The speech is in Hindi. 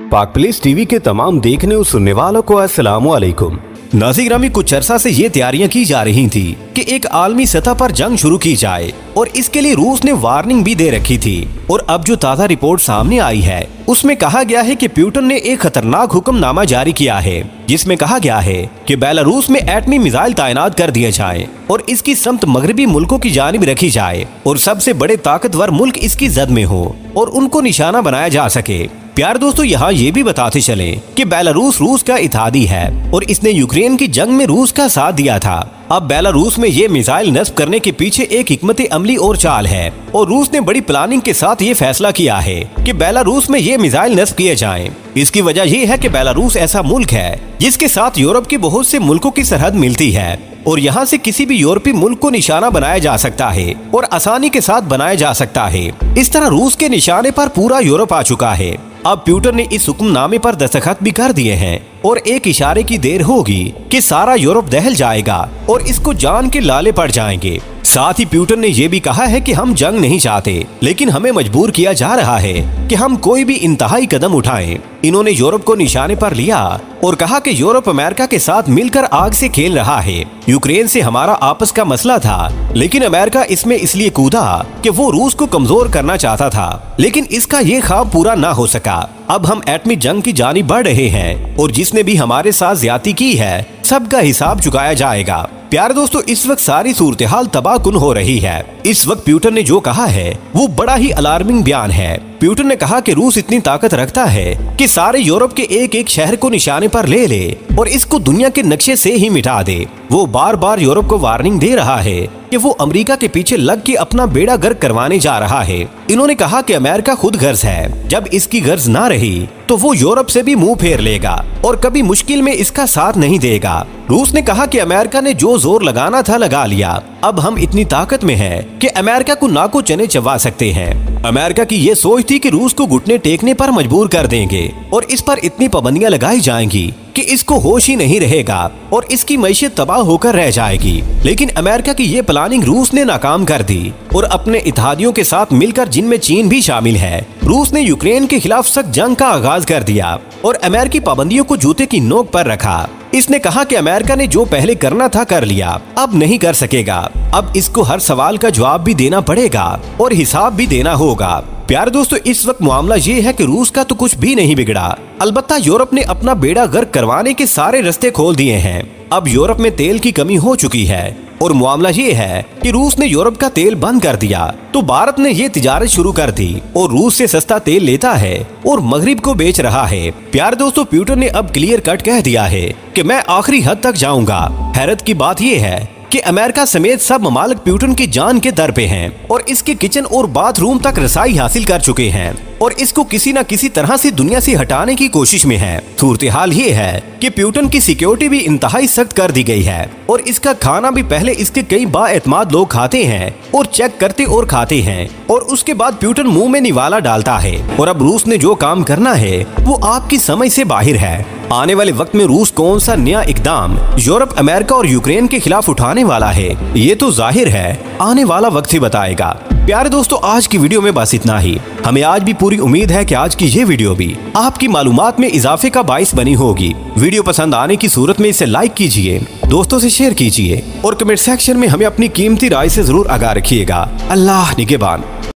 पाक प्लेस टीवी के तमाम देखने और सुनने वालों को अस्सलामु अलैकुम। नाज़रीन, कुछ अरसा से ये तैयारियां की जा रही थी कि एक आलमी सतह पर जंग शुरू की जाए और इसके लिए रूस ने वार्निंग भी दे रखी थी। और अब जो ताज़ा रिपोर्ट सामने आई है उसमें कहा गया है कि पुतिन ने एक खतरनाक हुक्मनामा जारी किया है जिसमें कहा गया है कि बेलारूस में एटमी मिसाइल तैनात कर दिए जाएं और इसकी समत मगरबी मुल्कों की जानिब रखी जाए और सबसे बड़े ताकतवर मुल्क इसकी जद में हो और उनको निशाना बनाया जा सके। प्यार दोस्तों, यहाँ ये भी बताते चले कि बेलारूस रूस का इत्तेहादी है और इसने यूक्रेन की जंग में रूस का साथ दिया था। अब बेलारूस में ये मिसाइल नस्ब करने के पीछे एक हिकमत अमली और चाल है और रूस ने बड़ी प्लानिंग के साथ ये फैसला किया है कि बेलारूस में ये मिसाइल नस्ब किए जाएं। इसकी वजह ये है कि बेलारूस ऐसा मुल्क है जिसके साथ यूरोप के बहुत से मुल्कों की सरहद मिलती है और यहाँ से किसी भी यूरोपीय मुल्क को निशाना बनाया जा सकता है और आसानी के साथ बनाया जा सकता है। इस तरह रूस के निशाने पर पूरा यूरोप आ चुका है। अब पुतिन ने इस हुक्मनामे पर दस्तखत भी कर दिए हैं और एक इशारे की देर होगी कि सारा यूरोप दहल जाएगा और इसको जान के लाले पड़ जाएंगे। साथ ही पुतिन ने यह भी कहा है कि हम जंग नहीं चाहते, लेकिन हमें मजबूर किया जा रहा है कि हम कोई भी इंतहाई कदम उठाएं। इन्होंने यूरोप को निशाने पर लिया और कहा कि यूरोप अमेरिका के साथ मिलकर आग से खेल रहा है। यूक्रेन से हमारा आपस का मसला था, लेकिन अमेरिका इसमें इसलिए कूदा कि वो रूस को कमजोर करना चाहता था, लेकिन इसका ये ख्वाब पूरा ना हो सका। अब हम एटमी जंग की जानिब बढ़ रहे हैं और जिसने भी हमारे साथ ज्यादती की है सबका हिसाब चुकाया जाएगा। प्यारे दोस्तों, इस वक्त सारी सूरत हाल तबाहकुन हो रही है। इस वक्त पुतिन ने जो कहा है वो बड़ा ही अलार्मिंग बयान है। पुतिन ने कहा कि रूस इतनी ताकत रखता है कि सारे यूरोप के एक एक शहर को निशाने पर ले ले और इसको दुनिया के नक्शे से ही मिटा दे। वो बार बार यूरोप को वार्निंग दे रहा है कि वो अमेरिका के पीछे लग के अपना बेड़ा गर्क करवाने जा रहा है। इन्होंने कहा कि अमेरिका खुद गर्ज है, जब इसकी गर्ज ना रही तो वो यूरोप से भी मुंह फेर लेगा और कभी मुश्किल में इसका साथ नहीं देगा। रूस ने कहा कि अमेरिका ने जो जोर लगाना था लगा लिया, अब हम इतनी ताकत में हैं कि अमेरिका को नाको चने चबा सकते हैं। अमेरिका की ये सोच थी कि रूस को घुटने टेकने पर मजबूर कर देंगे और इस पर इतनी पाबंदियां लगाई जाएंगी कि इसको होश ही नहीं रहेगा और इसकी मईशत तबाह होकर रह जाएगी। लेकिन अमेरिका की ये प्लानिंग रूस ने नाकाम कर दी और अपने इत्तेहादियों के साथ मिलकर, जिनमें चीन भी शामिल है, रूस ने यूक्रेन के खिलाफ सख्त जंग का आगाज कर दिया और अमेरिकी पाबंदियों को जूते की नोक पर रखा। इसने कहा कि अमेरिका ने जो पहले करना था कर लिया, अब नहीं कर सकेगा। अब इसको हर सवाल का जवाब भी देना पड़ेगा और हिसाब भी देना होगा। प्यारे दोस्तों, इस वक्त मामला ये है कि रूस का तो कुछ भी नहीं बिगड़ा, अलबत्ता यूरोप ने अपना बेड़ा गर्क करवाने के सारे रास्ते खोल दिए हैं। अब यूरोप में तेल की कमी हो चुकी है और मामला ये है कि रूस ने यूरोप का तेल बंद कर दिया तो भारत ने ये तिजारत शुरू कर दी और रूस से सस्ता तेल लेता है और मगरिब को बेच रहा है। प्यारे दोस्तों, पुतिन ने अब क्लियर कट कह दिया है कि मैं आखिरी हद तक जाऊंगा। हैरत की बात यह है कि अमेरिका समेत सब ममालिक पुतिन की जान के दर पे हैं और इसके किचन और बाथरूम तक रसाई हासिल कर चुके हैं और इसको किसी न किसी तरह से दुनिया से हटाने की कोशिश में है। सूरत हाल ये है कि पुतिन की सिक्योरिटी भी इंतहाई सख्त कर दी गई है और इसका खाना भी पहले इसके कई बाएतमाद लोग खाते हैं और चेक करते और खाते हैं और उसके बाद पुतिन मुंह में निवाला डालता है। और अब रूस ने जो काम करना है वो आपकी समझ से बाहर है। आने वाले वक्त में रूस कौन सा नया इकदाम यूरोप, अमेरिका और यूक्रेन के खिलाफ उठाने वाला है ये तो जाहिर है आने वाला वक्त ही बताएगा। प्यारे दोस्तों, आज की वीडियो में बस इतना ही। हमें आज भी पूरी उम्मीद है कि आज की ये वीडियो भी आपकी मालूमात में इजाफे का बाइस बनी होगी। वीडियो पसंद आने की सूरत में इसे लाइक कीजिए, दोस्तों से शेयर कीजिए और कमेंट सेक्शन में हमें अपनी कीमती राय से जरूर आगाह रखिएगा। अल्लाह निगहबान।